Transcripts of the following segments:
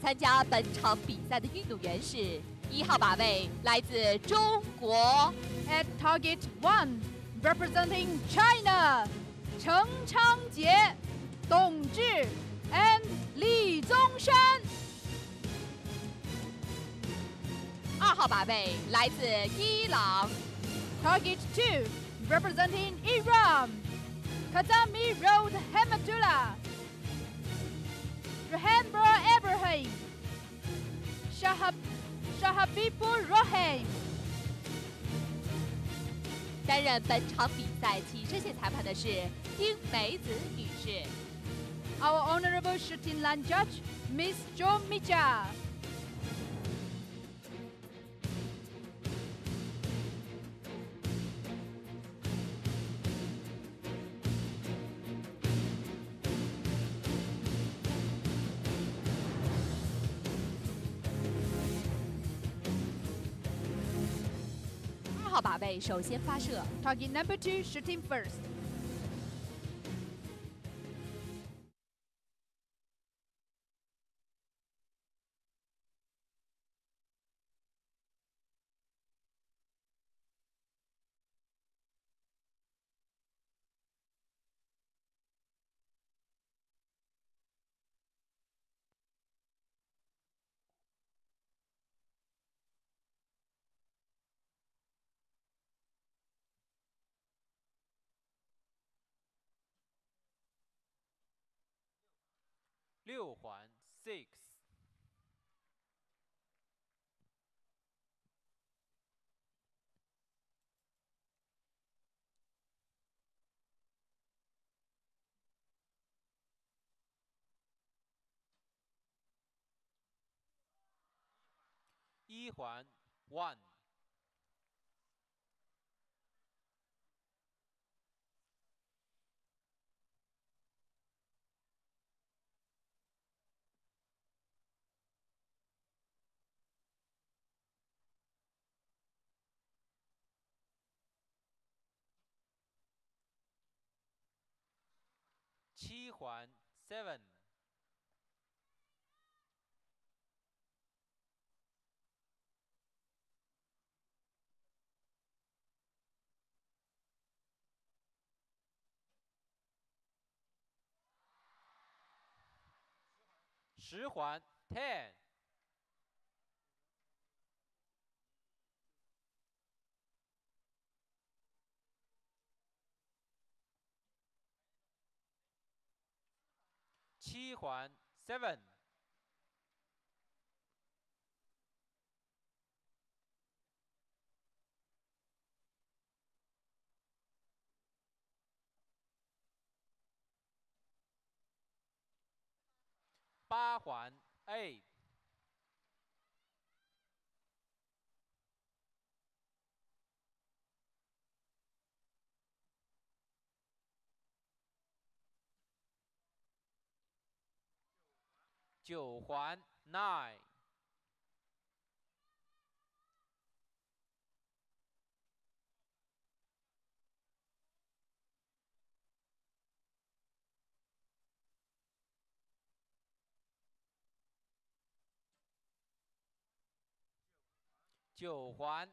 参加本场比赛的运动员是1号靶位，来自中国。 At target 1, representing China, 程昌杰、董志 and 李宗山。 2号靶位，来自伊朗。 Target 2, representing Iran, Kazami Road Hamadullah, Rehanbra Ibrahim, Shahabibur Rahim。 担任本场比赛起射线裁判的是丁梅子女士。 Our honorable shooting line judge, Miss Jo Micha。 2号靶位首先发射。 Target number 2, shooting first。 6环 6。1环 1。7环 7。10环 10。7环 7。8环 8。9环 9。9环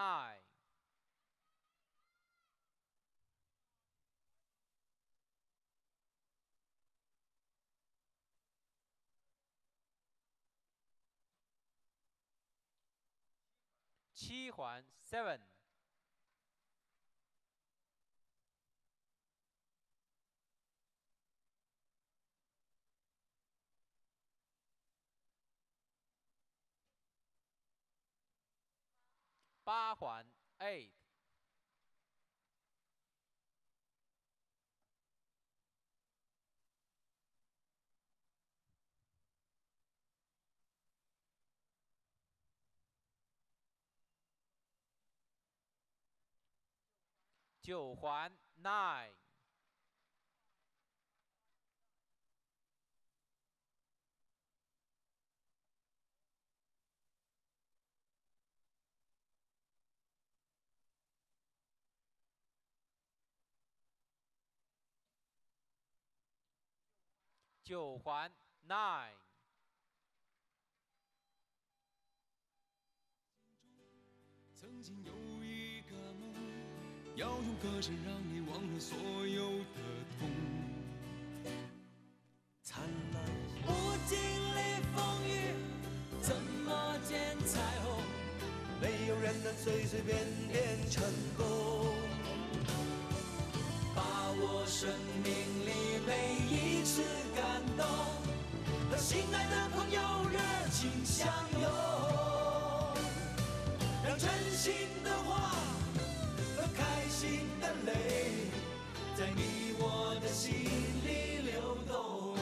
9。7环 7。8环 8。9环 9。9环 9。 曾经有一个梦，要用歌声让你忘了所有的痛。灿烂不经历风雨，怎么见彩虹？没有人能随随便便成功。把握生命里每一次感动，和心爱的朋友热情相拥，让真心的话和开心的泪，在你我的心里流动。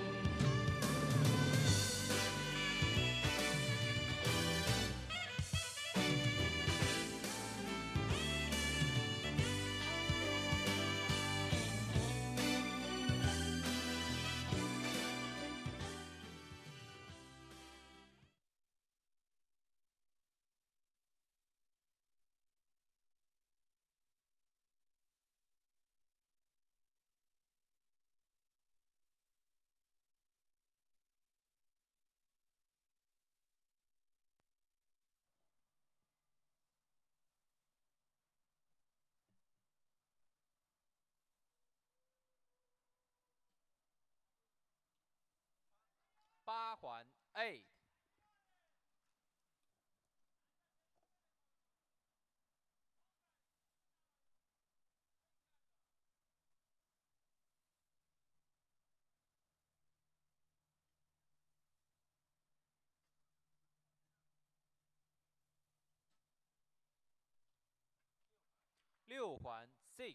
八环 8。六环 6。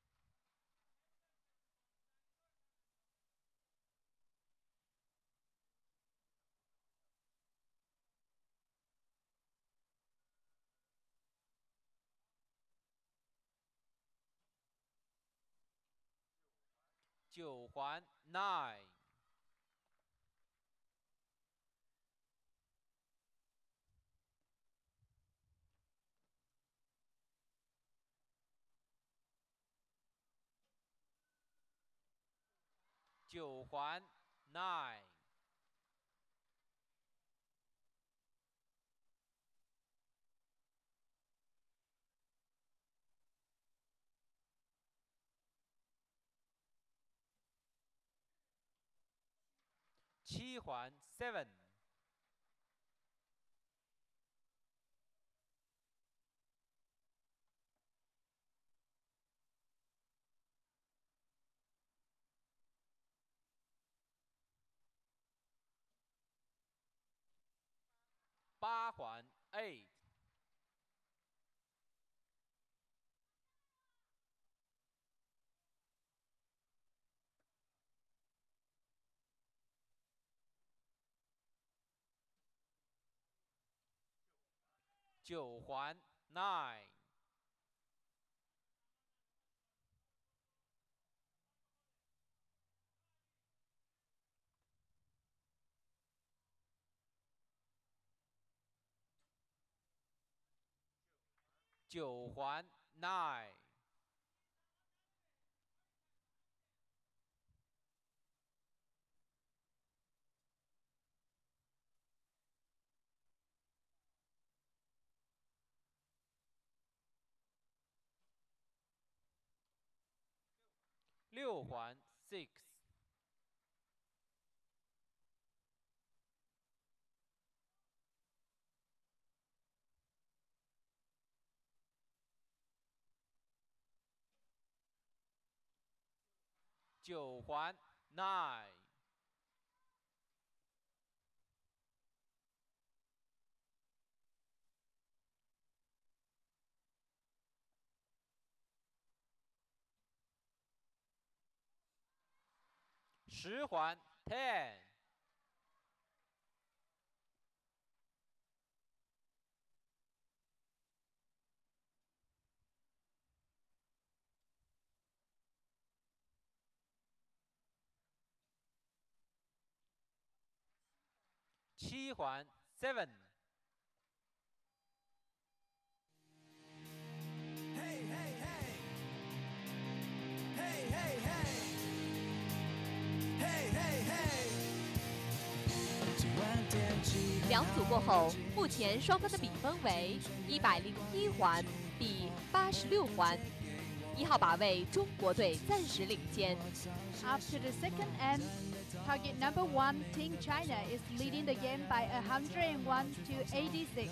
九环 9。九环 9。七环 7。八环 8。九环 9。九环 9。六环 6。九环 9。十环 10。七环 7。 嘿嘿嘿，嘿嘿嘿，嘿嘿嘿。今晚天气很两组过后，目前双方的比分为101环比86环。1号靶位中国队暂时领先。 After the second end, target number 1, Team China, is leading the game by 101 to 86.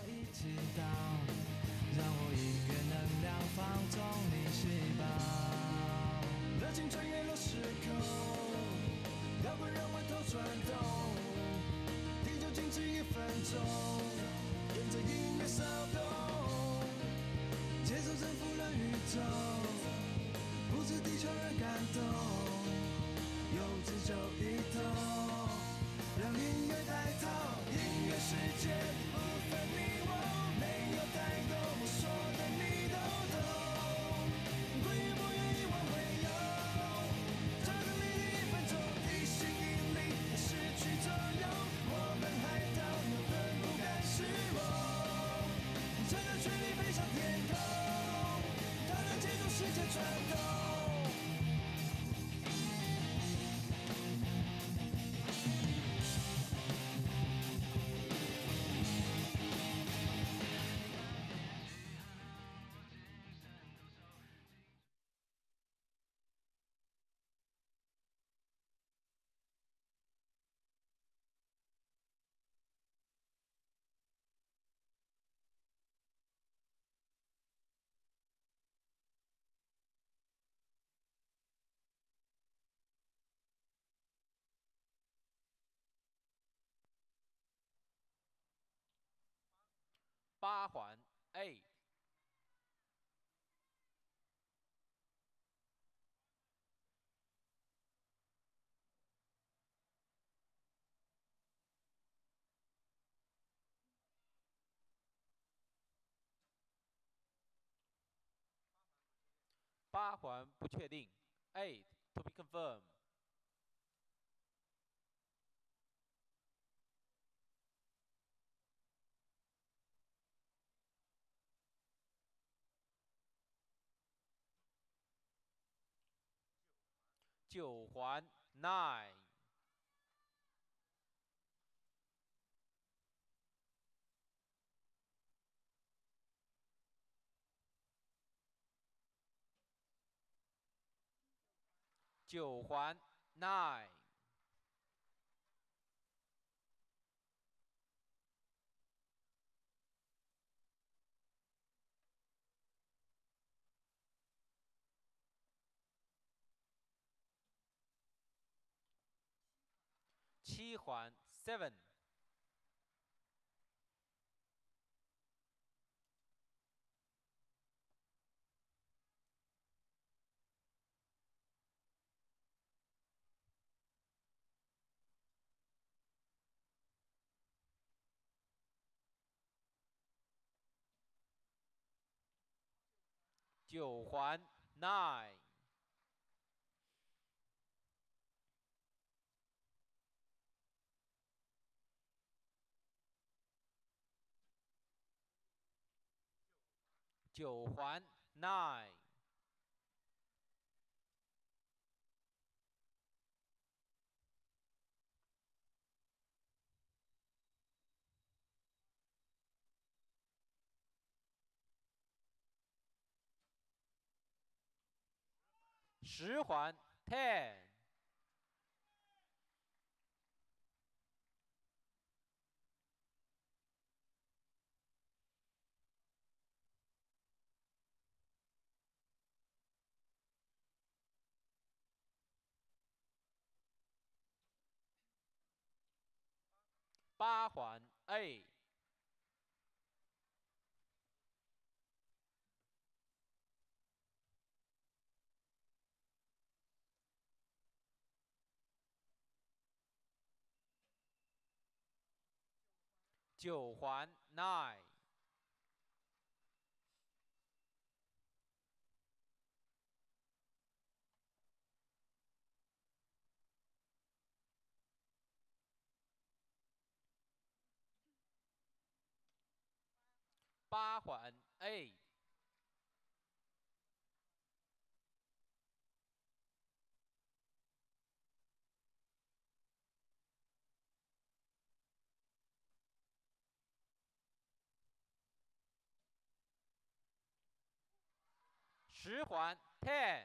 让我一个能量放纵你细胞，热情穿越了时空，摇滚让我头转动，地球静止1分钟，跟着音乐骚动，接受征服了宇宙，不止地球人感动，用自就一通，让音乐带头，音乐世界不分你我，没有代沟，我说的你都懂，归于不愿意往回游，这个美丽1分钟，地心引力失去作用，我们海盗牛顿不甘示弱，趁着权力飞上天空，它能接住世界转动。 8环 A。8环不确定 ，8 to be confirmed。9环 9。9环 9。7环 7。9环 9。9环 9。10环 10。8环 A。9环 9。8环 A。 10环 10。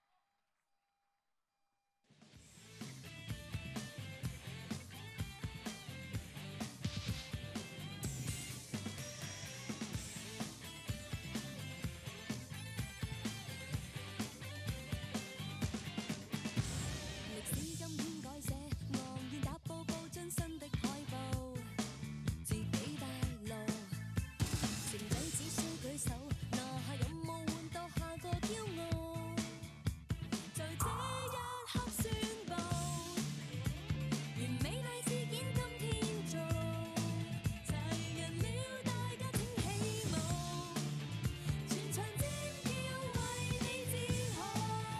历史今天改写，昂然踏步步进新的海报，自己带路。成长只需举手，拿下任务，换到下个骄傲。在这一刻宣布，完美丽事件今天做，齐人了大家请起舞，全场尖叫为你自豪。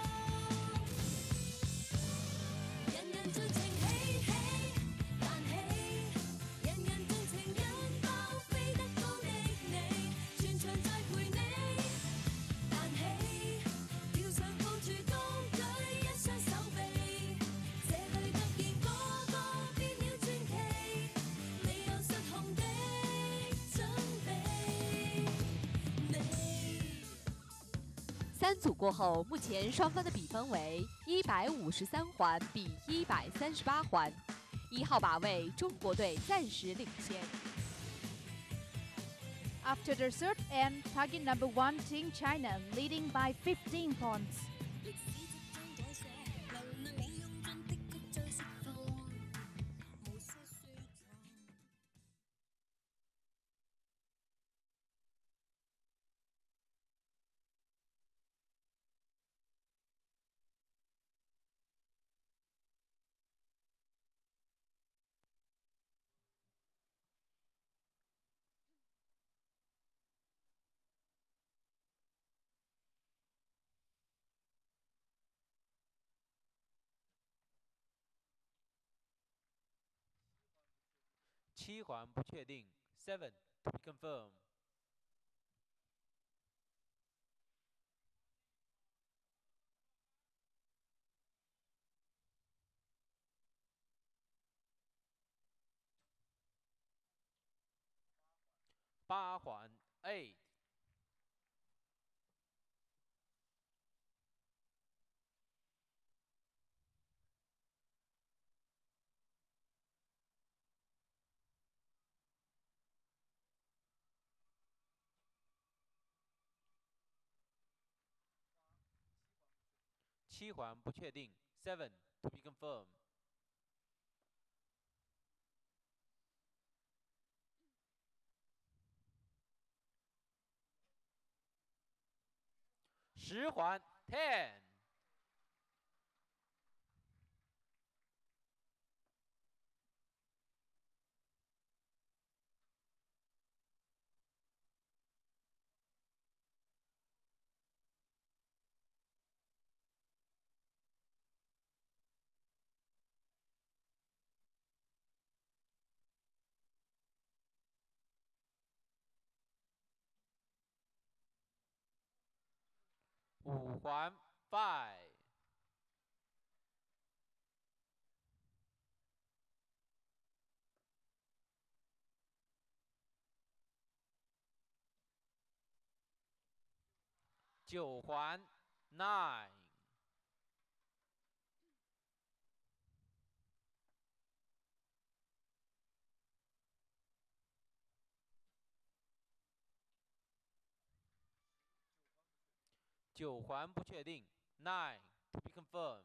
人人尽情喜喜彈起，人人盡情引爆飛得高的你，全場在陪你彈起，跳上高處高舉一雙手臂，這裏突然個個變了傳奇，未有失控的準備，你。 3组过后，目前双方的比分为153环比138环，1号靶位中国队暂时领先。 After the third end, target number 1 Team China leading by 15 points. 歷史即將改寫，能量已用盡的曲再釋放，無需說謊。 7环不确定 7 to be confirmed。8环 8。7环不确定 7 to be confirmed。10环 10。5环 5。9环 9。9环不确定 9 to be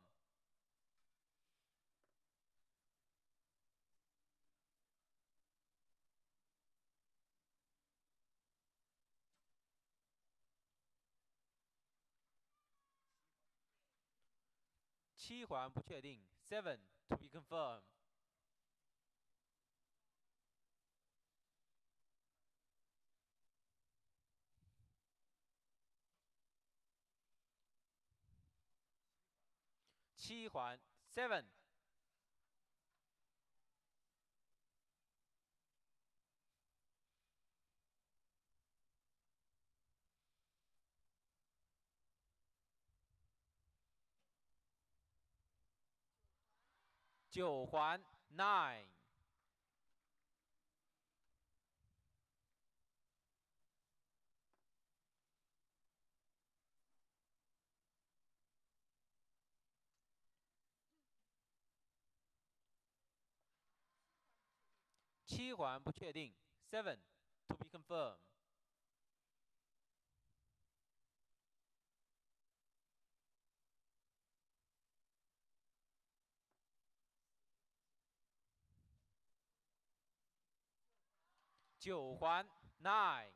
confirmed。7环不确定 7 to be confirmed。7环 7。9环 9。 7环不确定 ，7 to be confirmed。9环 9。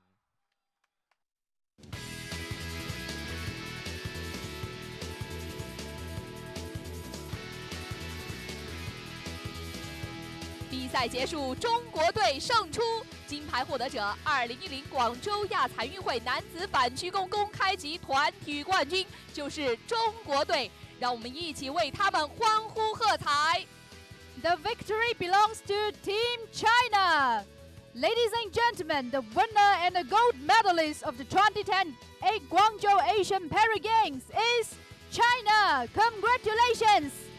比赛结束，中国队胜出。金牌获得者2010广州亚残运会男子反曲弓公开级团体冠军就是中国队，让我们一起为他们欢呼喝彩。 The victory belongs to Team China. Ladies and gentlemen, the winner and the gold medalist of the 2010 Guangzhou Asian Para Games is China. Congratulations!